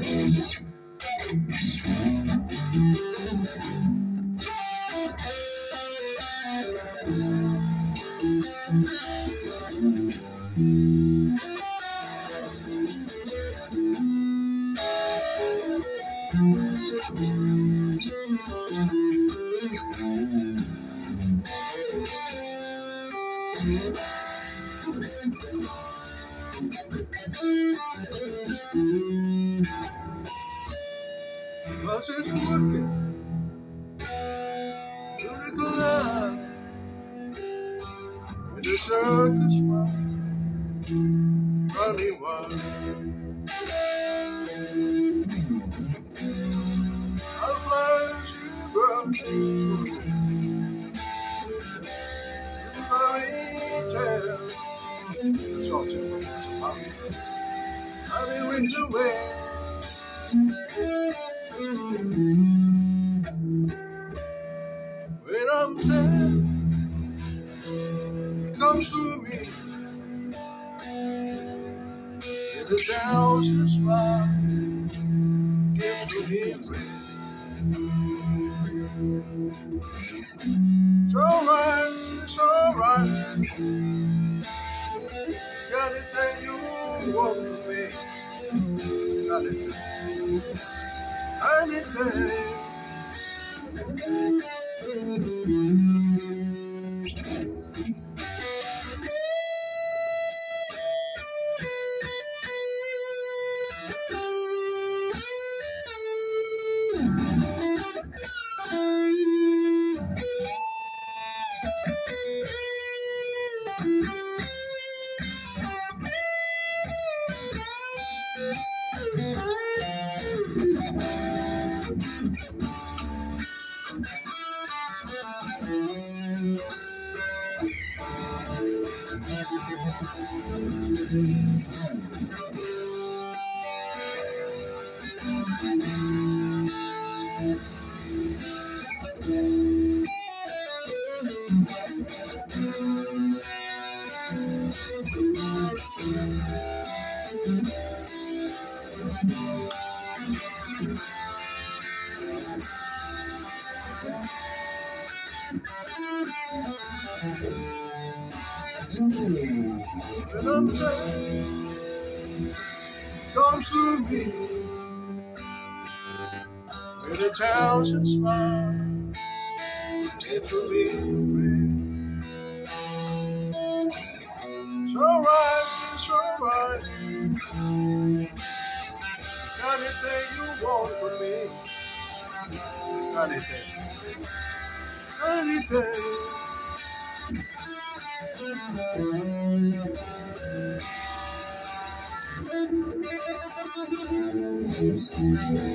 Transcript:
Bus is working through the cloud with a circus smile, running wild. I'll fly to the broad, the fairy tale. The songs are from somehow, running with the wind. When I'm sad, it comes to me in the thousand smile, gives me a friend. It's alright, it's alright. Got it that you want from me. Got it anything. When I'm sad, comes to me with a thousand smiles, it will be free. It's alright, it's alright. Anything you want from me, anything, anything.